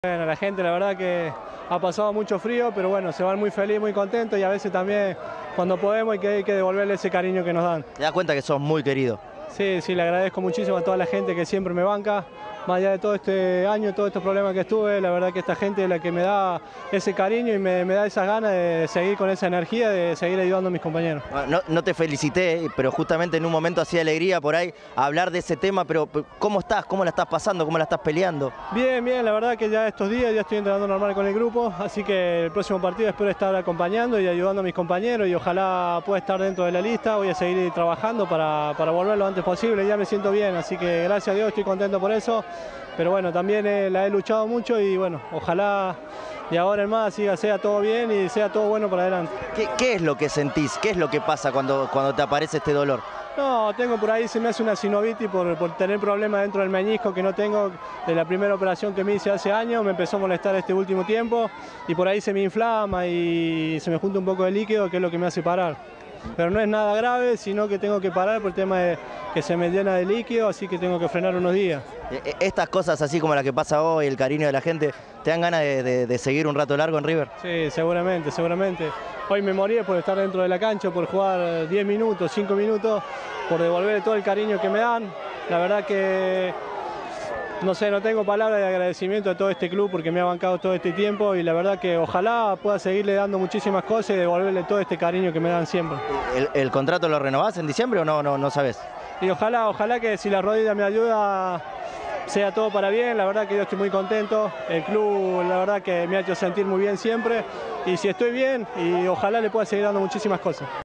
Bueno, la gente la verdad que ha pasado mucho frío, pero bueno, se van muy felices, muy contentos y a veces también cuando podemos hay que devolverle ese cariño que nos dan. ¿Te das cuenta que sos muy querido? Sí, le agradezco muchísimo a toda la gente que siempre me banca, más allá de todo este año, todos estos problemas que estuve, la verdad que esta gente es la que me da ese cariño y me da esas ganas de seguir con esa energía, de seguir ayudando a mis compañeros. No te felicité, pero justamente en un momento así de alegría por ahí hablar de ese tema, pero ¿cómo estás? ¿Cómo la estás pasando? ¿Cómo la estás peleando? Bien, la verdad que ya estos días ya estoy entrenando normal con el grupo, así que el próximo partido espero estar acompañando y ayudando a mis compañeros y ojalá pueda estar dentro de la lista. Voy a seguir trabajando para volver lo antes posible, ya me siento bien, así que gracias a Dios estoy contento por eso, pero bueno, también la he luchado mucho y bueno, ojalá de ahora en más sea todo bien y sea todo bueno para adelante. ¿Qué es lo que sentís? ¿Qué es lo que pasa cuando te aparece este dolor? No, tengo por ahí, se me hace una sinovitis por tener problemas dentro del meñisco que no tengo de la primera operación que me hice hace años, me empezó a molestar este último tiempo y por ahí se me inflama y se me junta un poco de líquido, que es lo que me hace parar. Pero no es nada grave, sino que tengo que parar por el tema de que se me llena de líquido, así que tengo que frenar unos días. Estas cosas así como la que pasa hoy, el cariño de la gente, ¿te dan ganas de seguir un rato largo en River? Sí, seguramente. Hoy me morí por estar dentro de la cancha, por jugar 10 minutos, 5 minutos, por devolver todo el cariño que me dan. La verdad que no sé, no tengo palabras de agradecimiento a todo este club porque me ha bancado todo este tiempo y la verdad que ojalá pueda seguirle dando muchísimas cosas y devolverle todo este cariño que me dan siempre. ¿El contrato lo renovás en diciembre o no sabes? Y ojalá que si la rodilla me ayuda sea todo para bien, la verdad que yo estoy muy contento, el club la verdad que me ha hecho sentir muy bien siempre y si estoy bien y ojalá le pueda seguir dando muchísimas cosas.